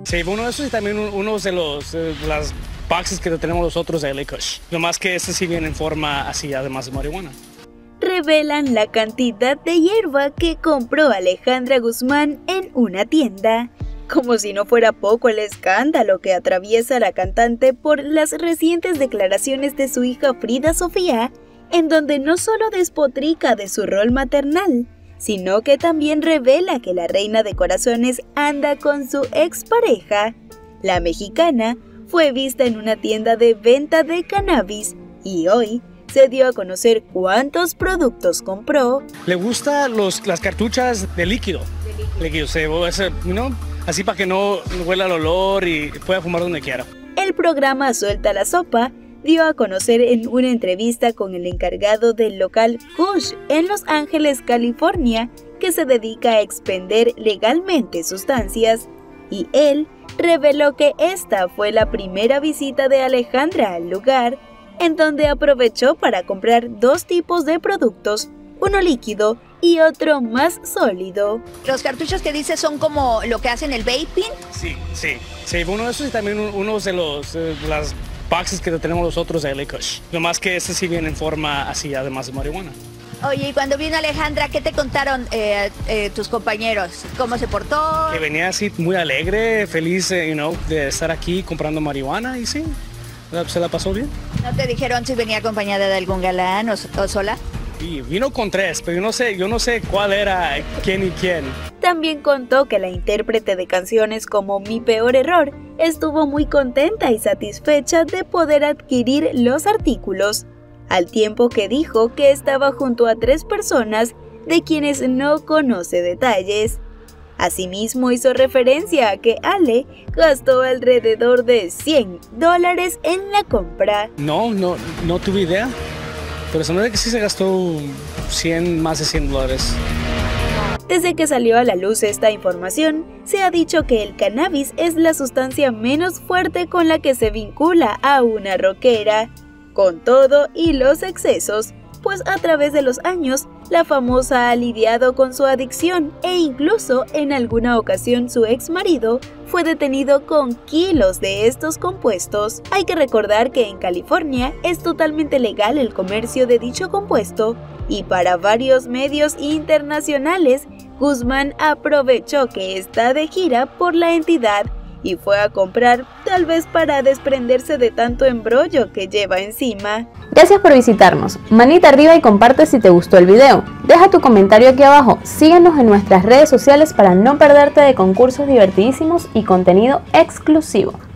Sí, uno de esos y también uno de las boxes que tenemos nosotros de LA Kush. Nomás que este sí viene en forma así, además de marihuana. Revelan la cantidad de hierba que compró Alejandra Guzmán en una tienda. Como si no fuera poco el escándalo que atraviesa la cantante por las recientes declaraciones de su hija Frida Sofía, en donde no solo despotrica de su rol maternal, sino que también revela que la reina de corazones anda con su expareja. La mexicana fue vista en una tienda de venta de cannabis y hoy se dio a conocer cuántos productos compró. Le gustan las cartuchas de líquido. Así para que no huela el olor y pueda fumar donde quiera. El programa Suelta la Sopa dio a conocer en una entrevista con el encargado del local Kush en Los Ángeles, California, que se dedica a expender legalmente sustancias, y él reveló que esta fue la primera visita de Alejandra al lugar, en donde aprovechó para comprar dos tipos de productos, uno líquido y otro más sólido. ¿Los cartuchos que dices son como lo que hacen el vaping? Sí, uno de esos y también uno de las boxes que tenemos nosotros de LA Kush. Nomás que este sí viene en forma así, además de marihuana. Oye, y cuando vino Alejandra, ¿qué te contaron tus compañeros? ¿Cómo se portó? Que venía así muy alegre, feliz de estar aquí comprando marihuana y sí, se la pasó bien. ¿No te dijeron si venía acompañada de algún galán o sola? Sí, vino con tres, pero yo no sé cuál era quién y quién. También contó que la intérprete de canciones como Mi Peor Error estuvo muy contenta y satisfecha de poder adquirir los artículos, al tiempo que dijo que estaba junto a 3 personas de quienes no conoce detalles. Asimismo hizo referencia a que Ale gastó alrededor de $100 en la compra. No tuve idea, pero se me da que sí se gastó más de $100. Desde que salió a la luz esta información, se ha dicho que el cannabis es la sustancia menos fuerte con la que se vincula a una rockera. Con todo y los excesos, pues a través de los años, la famosa ha lidiado con su adicción e incluso en alguna ocasión su ex marido fue detenido con kilos de estos compuestos. Hay que recordar que en California es totalmente legal el comercio de dicho compuesto y para varios medios internacionales, Guzmán aprovechó que está de gira por la entidad y fue a comprar, tal vez para desprenderse de tanto embrollo que lleva encima. Gracias por visitarnos, manita arriba y comparte si te gustó el video. Deja tu comentario aquí abajo, síguenos en nuestras redes sociales para no perderte de concursos divertidísimos y contenido exclusivo.